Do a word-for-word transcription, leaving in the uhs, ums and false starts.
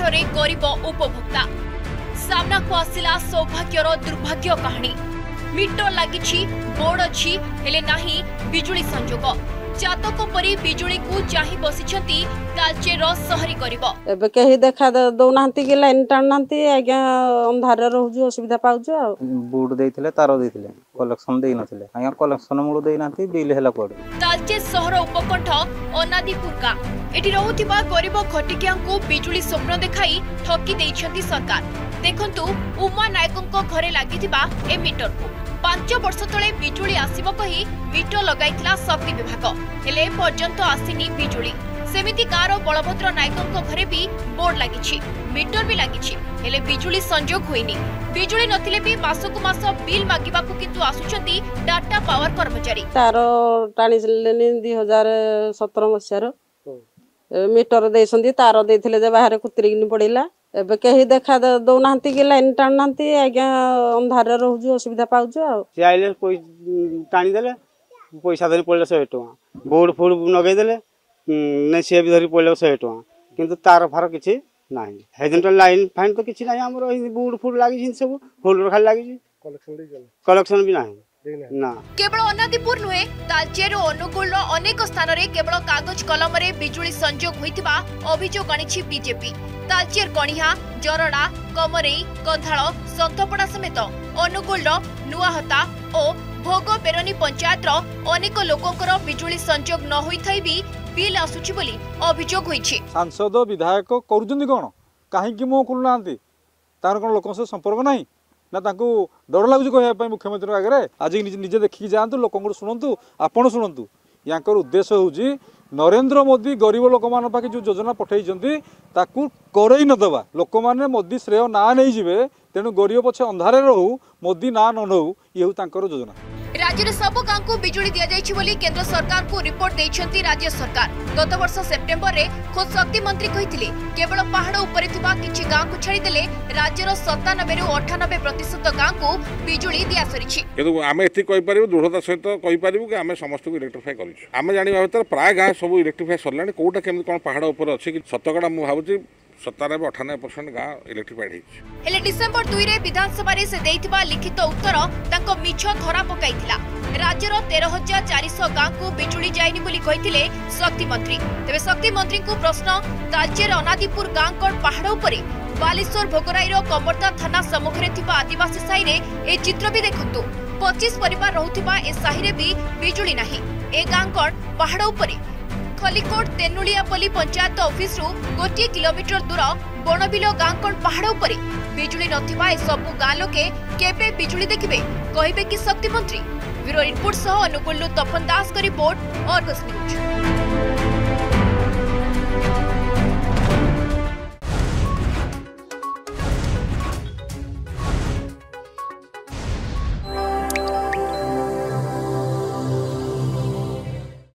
रे गरीब उपभोक्ता सामना को आसिला सौभाग्यर दुर्भाग्य कहानी। मीटर लगी बोर्ड अच्छी हेले नाही बिजुली संजोग चातक परी बिजुली को चाहि बसिछंती तालचेर सहरी करिवो। एबे केही देखा दौनांती कि लाइन टाणनांती आज्ञा अंधार रहउजु असुविधा पाउजु। आ बोर्ड देइथिले तार देइथिले कलेक्शन देइ नथिले आज्ञा कलेक्शन मूल देइ नांती बिल हेला कोड। तालचेर सहर उपकंठ अनादीपुरका एठी रहउथिबा गरीब खटिकिया को बिजुली स्वप्न देखाई ठकी देइछंती सरकार। देखंतु उमा नायकंको घरे लागिथिबा ए मीटर को पांच वर्ष तले बिजुली आसीबो कही मीटर लगाइथिला शक्ति विभाग हेले पर्यंत आसीनी बिजुली। सेमिति गाँर बलभद्र नायकंको घरे भी बोर्ड लागिछि मीटर भी लागिछि हेले बिजुली संजोग होइनी। बिजुली नथिले भी मासकु मास बिल मागिबाकु किंतु आसुचंती डाटा पावर कर्मचारी। तार टाणीलेनी दो हज़ार सत्रह मसियार मीटर देइसंती तार देइथिले जे बाहर कुतरिगिनी पड़िला। एबे केही देखा दौनांती कि लाइन टाणनांती आज्ञा अंधार रहउजु असुविधा पाउजु। आ से आइले टाणी देले पैसा धरी पड़ले सौ टका बोर्ड फुड नगै देले नै से भी धरी पड़ले सौ टका किंतु तार फार किछि नाही हेजेंट लाइन फाइन तो किछि नाही हमरो बोर्ड फुड लागि सब होल्डर खाली लागि कलेक्शन दे कलेक्शन भी नाही ना। केवल अनादीपुर नुहे तालचेर और अनुगुल अनेक स्थान रे केवल कागज कलम रे बिजुली संजोग होइतिबा अभियोग आनिछि बीजेपी। तालचेर कणिहा जरडा कमरेई कंधाल संतपड़ा समेत अनुगुल नुआहता और भोग बेरनी पंचायत अनेक लोकंकर बिजुली संजोग न होइथाई भी बिल आसुछि बोली अभियोग होइछि। सांसद विधायक करूजंदी कोन काहे कि मो खुलनांती तार कोन लोकन से संपर्क नाही ना तांको डर लागुछि कहया मुख्यमंत्री आगे आज निजे देखिकी जातु लोक शुणु आपण शुणु यांकर उद्देश्य होउछि नरेंद्र मोदी गरीब लोक मान पाखे जो योजना पठेइछंती ताकू करई न दबा लोक माने मोदी श्रेय ना नहीं जिवे तेणु गरीब पछे अंधारे रहू मोदी ना न नहू ये तांकर योजना। राज्य में सबु गाँव को बिजुली दि जाइछि बोली केंद्र सरकार को रिपोर्ट देइछंती राज्य सरकार। गत वर्ष सेप्टेम्बर रे खुद शक्ति मंत्री कहिथिले केवल पहाड़ उपरे थिबा किछि गाँव को छाड़ी देले राज्यर सत्तानबे रु अठानबे प्रतिशत गाँव को बिजुली दिया सरिछि। किंतु आमे एति कहि परिबु दृढ़ता सहित कहि परिबु कि आमे समस्त को इलेक्ट्रिफाई करिछु। आमे जानिबा भीतर प्राय गाँ सब इलेक्ट्रिफाई सरलानी कोटा केमि कोन पहाड़ ऊपर अछि कि शतकड़ा मु भाबुछि सत्तानबे अठानबे परसेंट गाँ इलेक्ट्रिफाइड होइछि। हेले डिसेंबर दुई रे विधानसभा रे से देइथिबा लिखित उत्तर तांको मिछ धरा पकाइथिला। राज्यर तेरह हजार चार सौ गाँव को बिजुली जाइनी बोली कहिथिले शक्ति मंत्री। तेबे शक्ति मंत्री को प्रश्न तालचेर अनादीपुर गाँव कोड पहाड़ उपरे बालेश्वर भोगराई रो कमरदा थाना सम्मुख रे थिबा आदिवासी साही रे ए चित्र भी देखंतु पच्चीस परिवार रहुथिबा ए साही रे भी बिजुली नाही। ए गाँव कोड पहाड़ उपरे खलिकोट तेनुलियापल्ली पंचायत ऑफिस रु गोटे किलोमीटर दूर बनबिल गाँव पहाड़ उपरे बिजुली नथिबा ए सबु गाँ लोके केबे बिजुली देखिबे कहिबे कि शक्ति मंत्री। ब्यूरो रिपोर्ट सह अनुगुल तपन दास का रिपोर्ट अर्गस न्यूज।